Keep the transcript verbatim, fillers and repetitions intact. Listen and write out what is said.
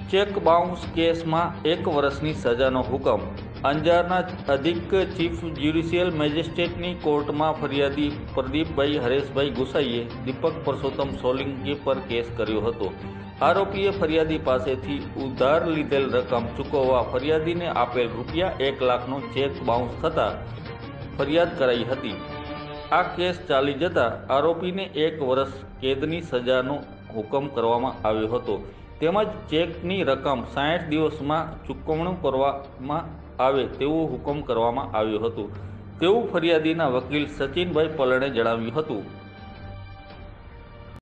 Check bounce કેસમાં એક વર્ષની સજાનો હુકમ। અંજારના અધિક ચીફ જ્યુડિશિયલ મેજિસ્ટ્રેટની કોર્ટમાં ફરિયાદી પ્રદીપભાઈ હરેશભાઈ ગુસાઈએ દીપક પરસોત્તમ સોલંકી પર કેસ કર્યો હતો। આરોપીએ ફરિયાદી પાસેથી ઉધાર લીધેલ રકમ ચૂકવવા ફરિયાદીને આપેલ રૂપિયા એક લાખનો ચેક બાઉન્સ થતાં ફરિયાદ કરાઈ હતી। આ કેસ ચાલી જતા આરોપીને એક વર્ષ કેદની સજાનો હુકમ કરવામાં આવ્યો હતો, તેમજ ચેકની રકમ સાઠ દિવસમાં ચૂકવણું કરવામાં આવે તેવો હુકમ કરવામાં આવ્યો હતો, તેવું ફરિયાદીના વકીલ સચિનભાઈ પલણે જણાવ્યું હતું।